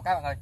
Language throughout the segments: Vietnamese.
cái bạn ơi.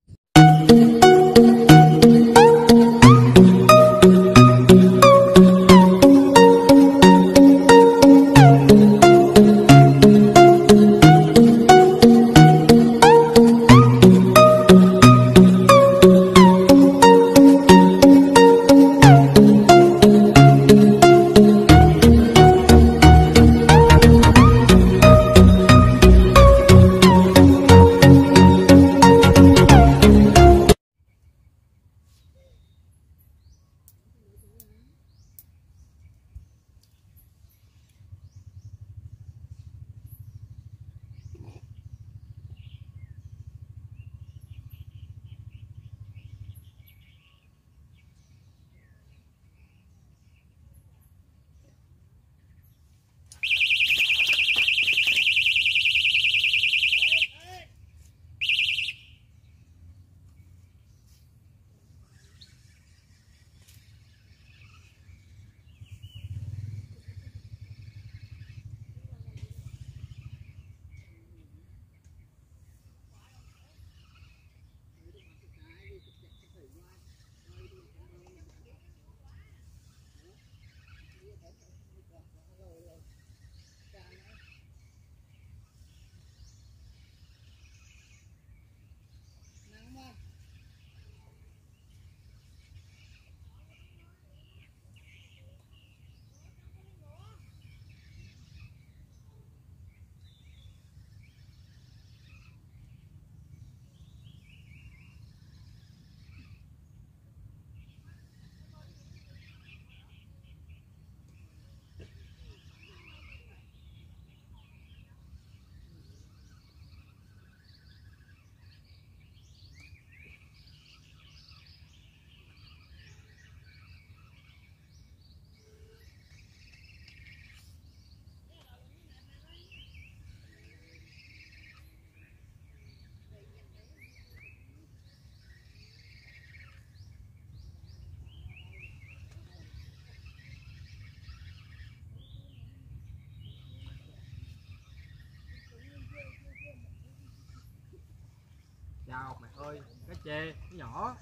Chào mày ơi, cá chê nó nhỏ.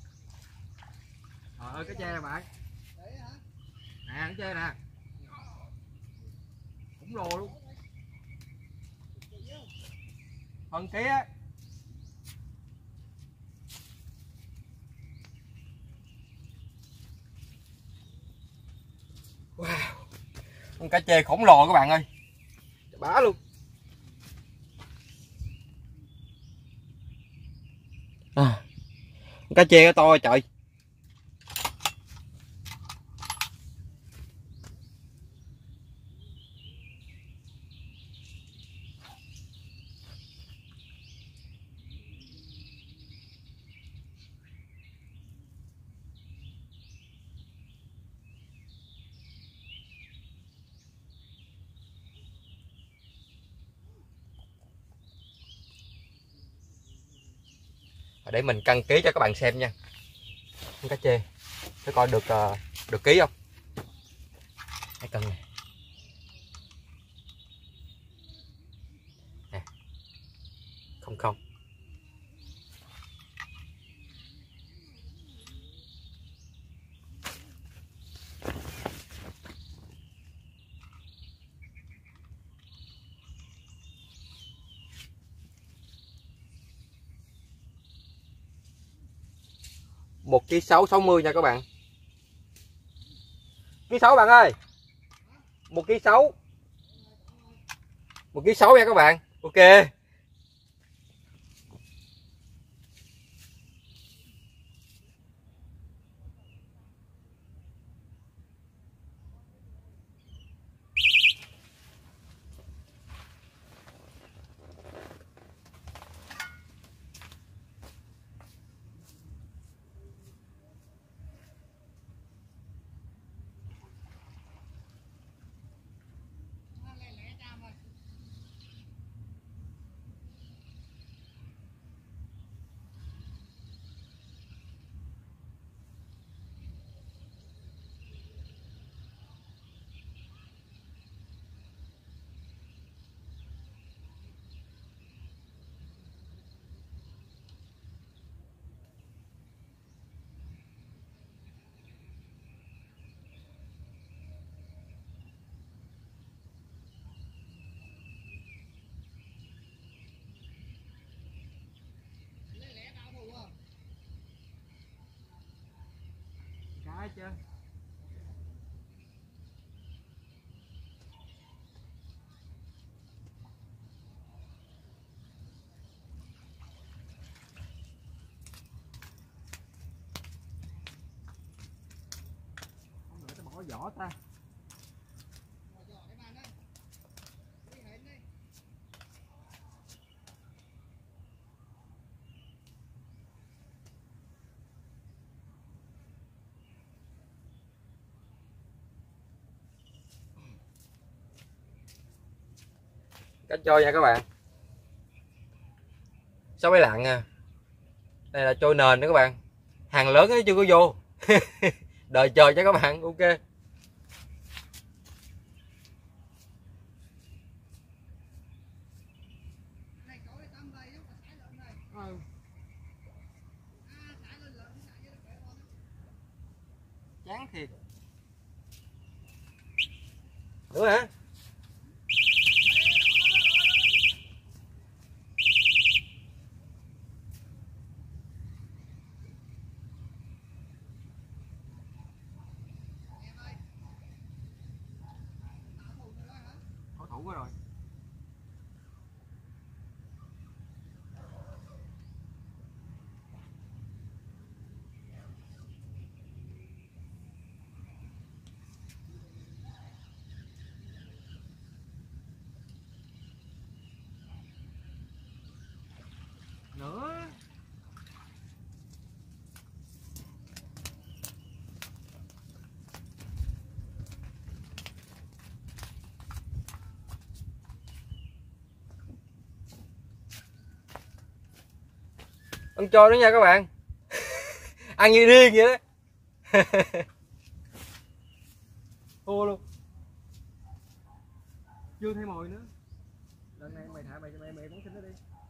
Trời ơi, cá chê nè bạn. Nè, cá chê nè. Khủng lồ luôn. Phần kia. Wow. Con cá chê khổng lồ các bạn ơi. Bá luôn. À, cá chê nó to trời. Để mình cân ký cho các bạn xem nha. Con cá chê để coi được ký không. Hãy cân nè. Nè. Không. Một ký 60 nha các bạn. Ký 6 bạn ơi. 1 ký 6. 1 ký 6 nha các bạn. Ok. chứ. Không nữa tao bỏ vỏ ta. Cá trôi nha các bạn. 6 mấy lạng nha. Đây là trôi nền đó các bạn. Hàng lớn ấy chưa có vô. Đợi chờ cho các bạn. Ok. Chán thiệt. Nữa hả? Thổ thủ quá rồi. Nữa. Ăn trôi đó nha các bạn. Ăn như điên vậy đó. Thua luôn. Chưa thấy mồi nữa. Lần này mày thả mày bắn xin nó đi.